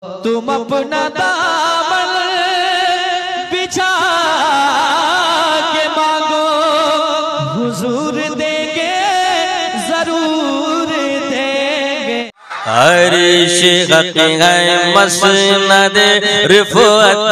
तुम अपना दामन बिछा के मांगो, हुजूर देंगे, जरूर देंगे। अर्श हक़ है मसनद रिफ़अत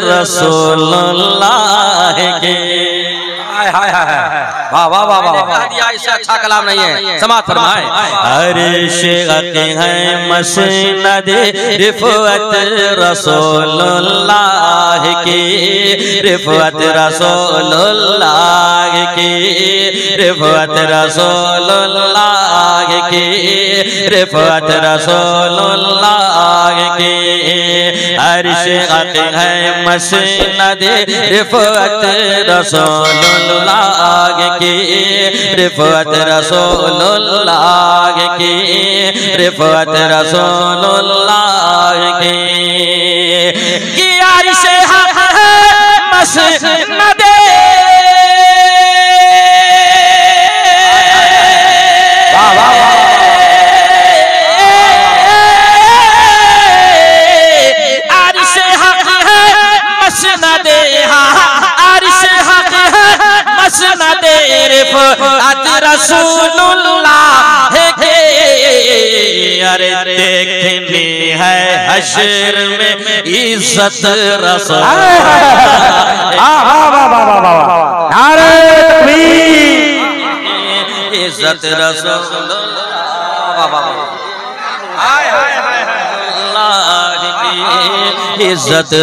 रसूलुल्लाह के। हाय हाय हाय, वाह वाह वाह वाह, इससे अच्छा कलाम नहीं है, समाअत फरमाए। अर्श हक़ है मसनद रिफ़अत रसूलुल्लाह की, रिफ़अत रसूलुल्लाह की, रिफ़अत रसूलुल्लाह की, रिफ़अत रसूलुल्लाह की। अर्श हक़ है मसनद रिफ़अत रसूलुल्लाह की, रिफ़अत रसूलुल्लाह की, रिफ़अत रसूलुल्लाह की। अर्श हक़ है मसनद रिफ़अत रसूलुल्लाह के। अरे देखनी है हश्र में इज्जत रसूल, इज्जत रसूलुल्लाह, इज्जत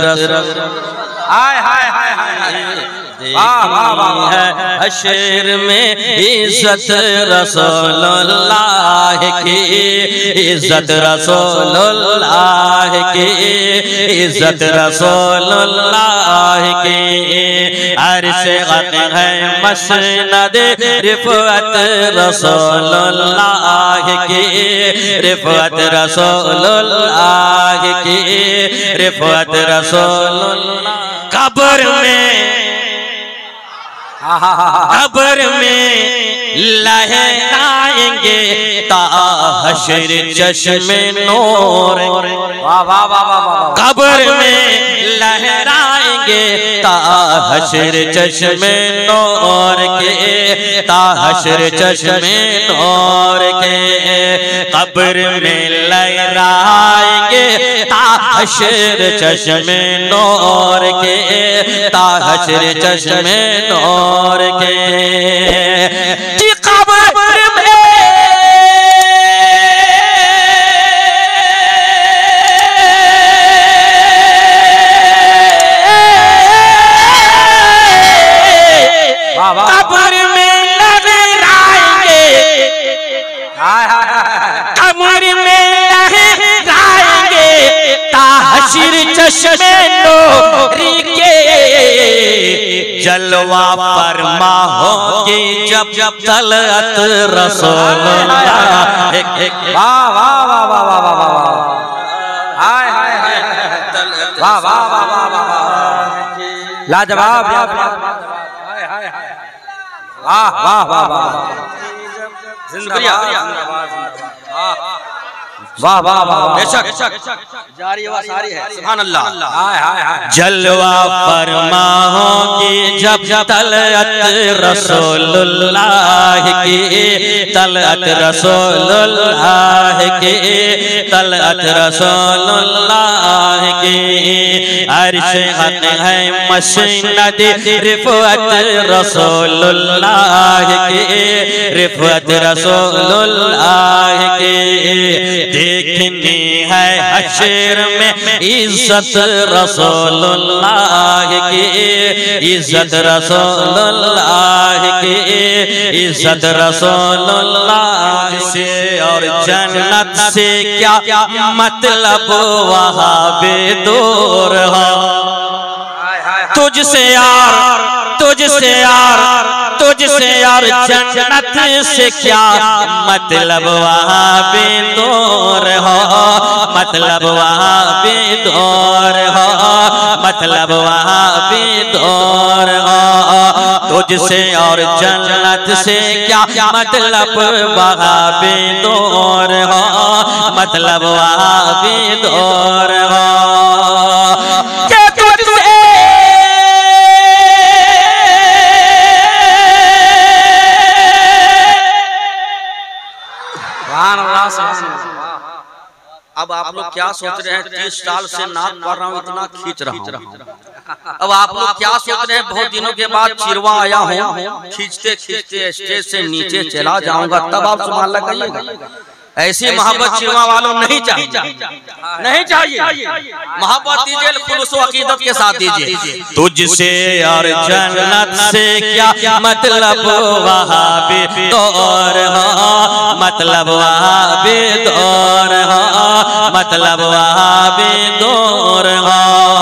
है हश्र में इज्जत रसूलुल्लाह की, इज्जत रसूलुल्लाह की, इज्जत रसूलुल्लाह की। अर्श हक़ है मसनद रिफ़अत रसूलुल्लाह की, रिफ़अत रसूलुल्लाह की, रिफ़अत रसूलुल्लाह। कब्र में लहराएंगे ता हश्र चश्मे नूर, कब्र में लहराएंगे ता हश्र चश्मे नूर के, ता हश्र चश्मे नूर के। कब्र में लहराएंगे ता हश्र चश्मे नूर के, ता हश्र चश्मे नूर के। कब्र में लहराएंगे, कब्र में लहराएंगे ता हश्र चश्मे नूरी के। जलवा फरमा होगी जब जब तलअत रसूलुल्लाह, वाह वाह वाह वाह वाह वाह वाह, हाय हाय हाय, वाह वाह वाह वाह वाह, लाजवाब, हाय हाय हाय, वाह वाह वाह वाह, जिंदाबाद, वाह वाह वाह, बेशक जारी व सारी है, सुभान अल्लाह। जलवा फरमा होगी जब तलअत रसूलुल्लाह की, तलअत रसूलुल्लाह की, तलअत रसूलुल्लाह की। अर्श हक़ है मसनद रिफ़अत रसूलुल्लाह की, रिफ़अत रसूलुल्लाह की। देखनी है हश्र में इज्जत रसूलुल्लाह की, इज्जत रसूलुल्लाह की, इज्जत रसूलुल्लाह से। और जन्नत से क्या मतलब वहाँ बेदूर हो, तुझसे यार, तुझसे यार, तुझसे यार जन्नत से क्या मतलब वहाँ बेदूर हो, मतलब वहाँ बेदूर हो, मतलब वहाँ बेदूर हो। तुझसे और जन्नत से क्या मतलब वहाँ बेदूर हो, मतलब वहाँ बेदूर हो। आप लोग क्या सोच रहे हैं 30 साल से नाक पढ़ रहा हूँ, इतना खींच रहा हूँ। अब आप लोग क्या सोच रहे हैं बहुत दिनों के बाद चिरवा आया हूँ, खींचते खींचते स्टेज से नीचे चला जाऊंगा, तब आप सुभान अल्लाह कहिएगा। ऐसी मोहब्बत चिरवा वालों नहीं चाहिए, नहीं चाहिए। मोहब्बत दीजिए खुलूस व अकीदत के साथ दीजिए। तुझसे और जन्नत से क्या मतलब वहाँ भी दौर हो, मतलब वहाँ भी दौर हो, मतलब वहाँ भी दौर हो।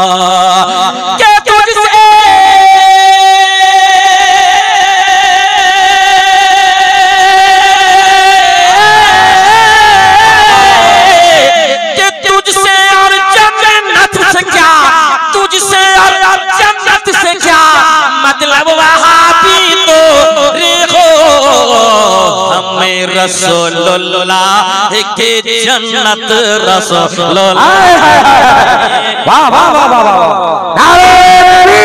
मतलब वहाँ भी तो रेखो हमें रसूलुल्लाह के जन्नत रसूलुल्लाह। वाह वाह वाह वाह वाह, नारे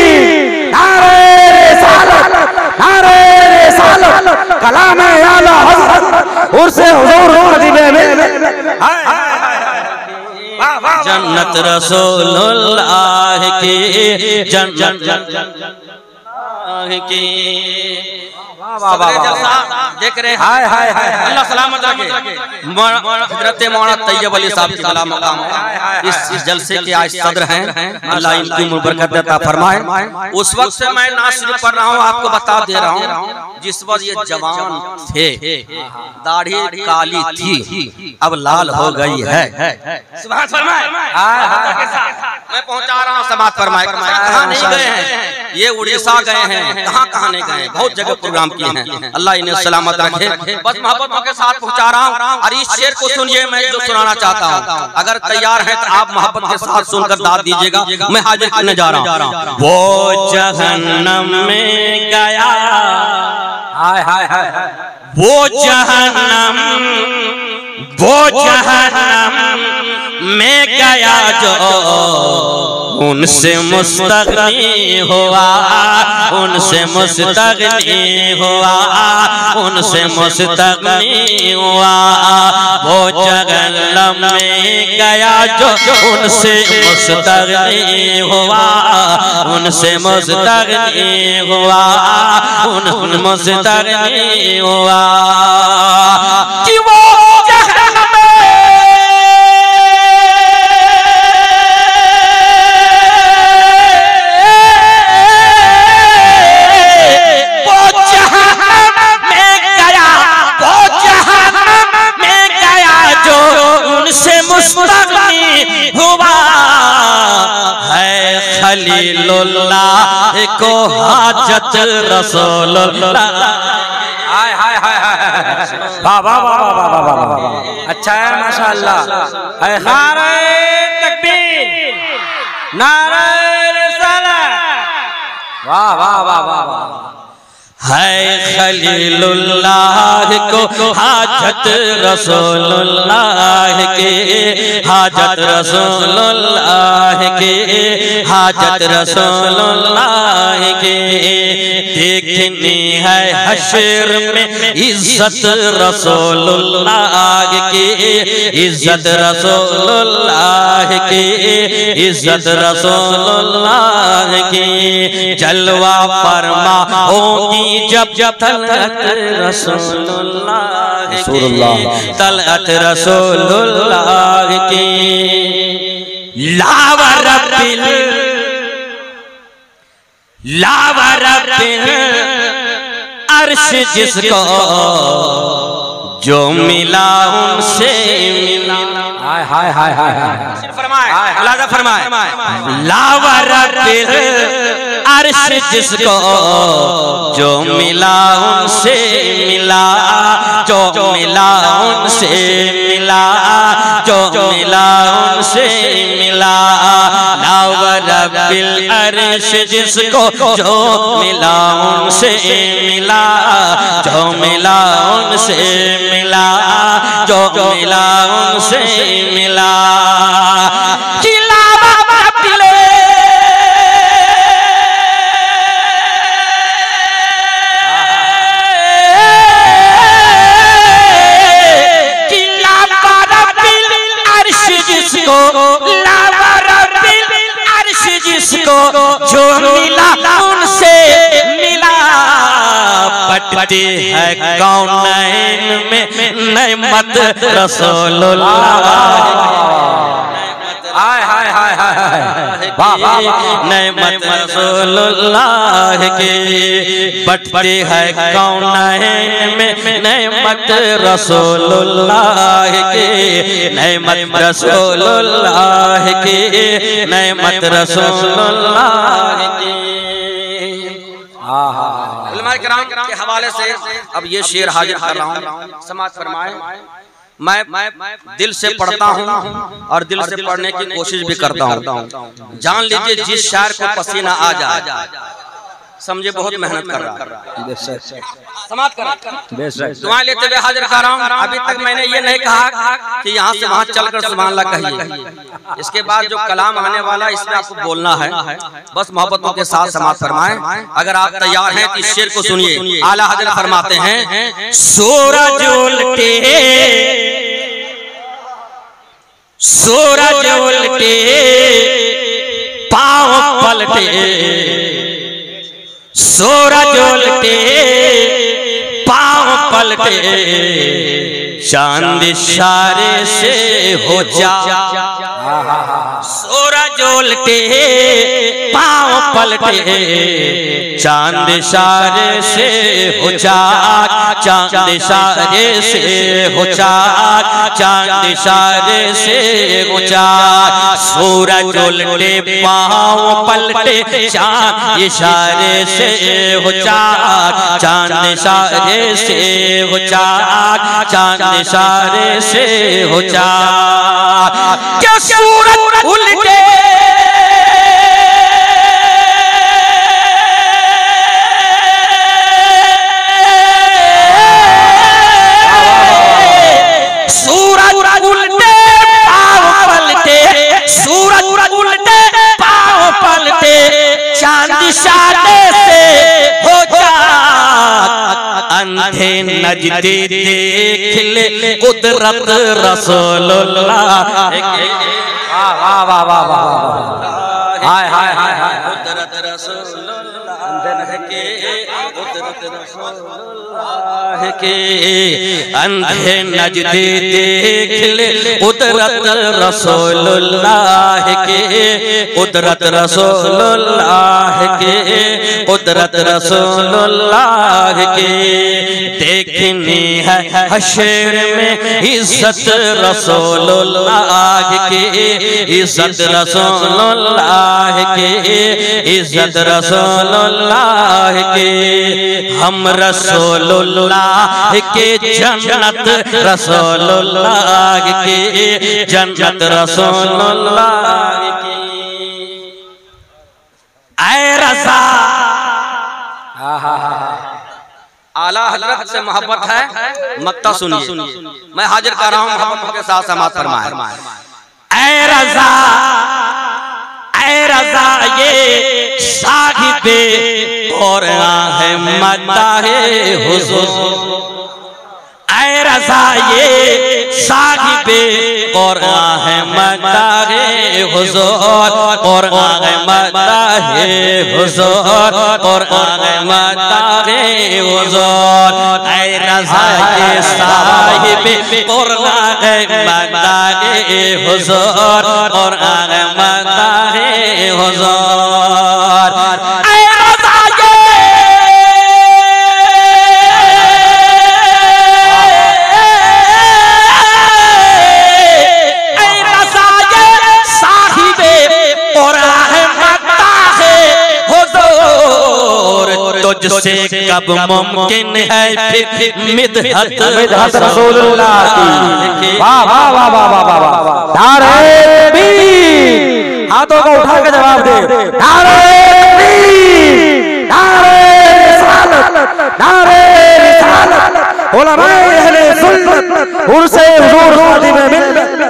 रिसालत, नारे रिसालत, कलाम-ए आला हज़रत उर्से हुज़ूर मदीने में। जन्नत रसूलुल्लाह की जन्नत की देख रहे हैं। अल्लाह सलामत रखे। हज़रत मौलाना तैयब अली साहब की कलाम मकाम इस जलसे के आज सदर हैं, अल्लाह इनकी उम्र बरकत देता फरमाए। उस वक्त से मैं ना सिर्फ पढ़ रहा हूँ, आपको बता दे रहा हूँ, जिस वक्त ये जवान थे, दाढ़ी काली थी, अब लाल हो गई है। मैं पहुँचा रहा हूँ, समाज फरमाए। कहाँ नहीं गए हैं ये, उड़ीसा गए हैं, कहाँ नहीं गए, बहुत जगह प्रोग्राम किए हैं। अल्लाह इन्हें सलामत रखे। बस मोहब्बतों के साथ पहुंचा रहा हूँ। और इस शेर को सुनिए, मैं जो सुनाना चाहता हूँ, अगर तैयार है तो आप मोहब्बत के साथ सुनकर दाद दीजिएगा। मैं हाजिर करने जा रहा हूँ। वो जहन्नम में गया, हाय हाय हाय, वो जहन्नम में गया जो उनसे मुस्तगनी हुआ, उनसे मुस्तगनी हुआ, उनसे मुस्तगनी हुआ। वो जहन्नम में गया जो उनसे मुस्तगनी हुआ, उनसे मुस्तगनी हुआ, उन मुस्तगनी हुआ। कि वो मुस्तगनी हुआ है, खलीलुल्लाह को हाजत रसूलुल्लाह। हाय हाय हाय हाय, वाह वाह वाह वाह वाह वाह, अच्छा है माशाअल्लाह। नारे तकबीर, नारे रिसालत, वाह वाह वाह वाह वाह। है खलीलुल्लाह को हाजत रसूलुल्लाह के, हाजत रसूलुल्लाह के, हाजत रसूलुल्लाह के। देखनी है हश्र में इज्जत रसूलुल्लाह की, इज्जत रसूलुल्लाह की, इज्जत रसूलुल्लाह की। जलवा फरमा होगी जब तलअत रसूलुल्लाह की, तलअत रसूलुल्लाह की। लावर रब्बिल अर्श जिसको जो मिला उनसे मिला। हाय हाय हाय हाय, फरमाए फरमाए। लावर रब्बिल अर्श जिसको जो मिला उनसे मिला, जो मिला उनसे मिला, जो मिला उनसे मिला। लावर रब्बिल अर्श जिसको जो मिला उनसे मिला, जो मिला उनसे मिला, जो मिला उनसे मिला। अर्श जिसको जो मिला उनसे मिला। बटती है कौनैन में नेमत रसूलुल्लाह। हाय हाय हाय हाय नेमत रसूलुल्लाह की बटती है कौनैन में नेमत रसूलुल्लाह की। नेमत रसूलुल्लाह की नेमत रसूलुल्लाह की। उलमा किराम के हवाले से अब ये शेर हाजिर कर रहा हूँ, समाज फरमाए। मैं दिल से पढ़ता हूँ और दिल से पढ़ने की कोशिश भी करता हूँ। जान लीजिए जिस शायर को पसीना आ जाए समझे बहुत मेहनत कर रहा है। समाज दुआ लेते हुए हाजिर कर रहा हूँ। अभी तक मैंने ये नहीं कहा कि यहाँ से वहाँ चलकर सुभान अल्लाह कहिए। इसके बाद जो कलाम आने वाला इसमें आपको बोलना है, बस मोहब्बतों के साथ समाज फरमाएं। अगर आप तैयार हैं तो इस शेर को सुनिए। आला हज़रत फरमाते हैं, सूरज उल्टे पाँव पलटे, सूरज उल्टे पाँव पलटे, चांद इशारे से हो जा। सूरज उल्टे पाँव पलटे, चांद इशारे से हो जा। चांद इशारे से हो जा, चांद इशारे से हो जा। सूरज उल्टे पाँव पलटे, चांद इशारे से हो जा। चांद इशारे से हो जा, चांद इशारे से हो जा। क्या सूरज उल्टे इशारे से हो जा। अंधे नजदे देख ले कुदरत रसूलुल्लाह। वाह वाह वाह वाह वाह, हाय हाय हाय हाय, कुदरत रसूलुल्लाह के, कुदरत रसूलुल्लाह के। अंधे नजदे देख ले कुदरत रसूलुल्लाह के, कुदरत रसूलुल्लाह के, कुदरत रसूलुल्लाह के। देखनी है हशर में इज्जत रसूलुल्लाह की, इज्जत रसूलुल्लाह की, इज्जत रसूलुल्लाह की। हम रसूलुल्लाह के जन्नत रसूलुल्लाह की, जन्नत रसूलुल्लाह की। ऐ रज़ा आला हज़रत से मोहब्बत है, मक्ता सुनिए। मैं हाजिर कर रहा हूँ मोहब्बत के साथ समाज फरमाए। ऐ रज़ा, ऐ रज़ा ये साहिबे और है मदाहे हुज़ूर। ऐ रज़ा ये साहिबे और है मदाहे हुज़ूर, और है मदाहे हुज़ूर, और है मदाहे हुज़ूर। ऐ रज़ा ये साहिबे और है मदाहे हुज़ूर, और है मदाहे हुज़ूर। तुझसे कब मुमकिन है फिर मिदहत रसूलुल्लाह की। वाह वाह वाह वाह वाह वाह वाह, नारे तकबीर, हाथों को उठा के जवाब दे। नारे तकबीर, नारे रिसालत, नारे रिसालत। उलमाए अहले सुन्नत उनसे हुजूर खादिम मिल्लत